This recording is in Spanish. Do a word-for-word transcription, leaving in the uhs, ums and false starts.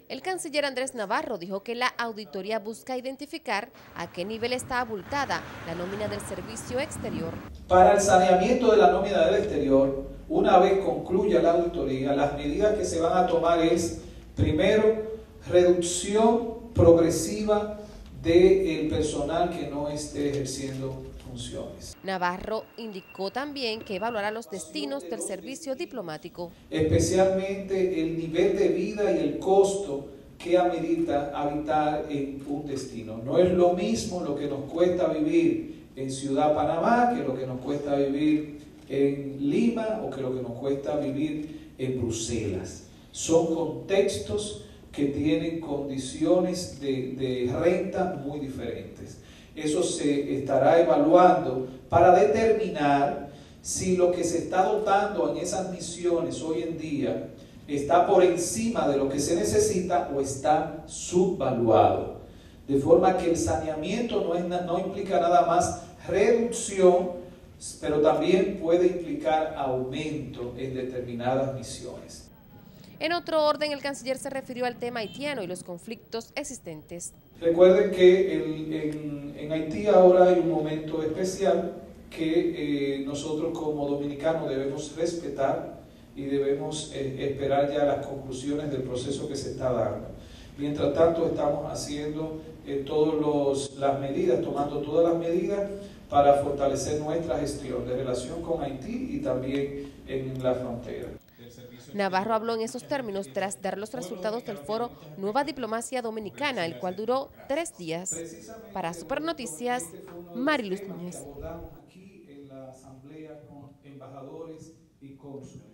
El canciller Andrés Navarro dijo que la auditoría busca identificar a qué nivel está abultada la nómina del servicio exterior. Para el saneamiento de la nómina del exterior, una vez concluya la auditoría, las medidas que se van a tomar es, primero, reducción progresiva del personal que no esté ejerciendo funciones. Navarro indicó también que evaluará los destinos del servicio diplomático. Especialmente el nivel de vida y el costo que amerita habitar en un destino. No es lo mismo lo que nos cuesta vivir en Ciudad Panamá que lo que nos cuesta vivir en Lima o que lo que nos cuesta vivir en Bruselas. Son contextos que tienen condiciones de, de renta muy diferentes. Eso se estará evaluando para determinar si lo que se está dotando en esas misiones hoy en día está por encima de lo que se necesita o está subvaluado. De forma que el saneamiento no, es, no implica nada más reducción, pero también puede implicar aumento en determinadas misiones. En otro orden, el canciller se refirió al tema haitiano y los conflictos existentes. Recuerden que el, en, en Haití ahora hay un momento especial que eh, nosotros como dominicanos debemos respetar y debemos eh, esperar ya las conclusiones del proceso que se está dando. Mientras tanto estamos haciendo eh, todas las medidas, tomando todas las medidas para fortalecer nuestra gestión de relación con Haití y también en la frontera. Navarro habló en esos términos tras dar los resultados del foro Nueva Diplomacia Dominicana, el cual duró tres días. Para Supernoticias, Mariluz Núñez. Aquí en la asamblea con embajadores y cónsules.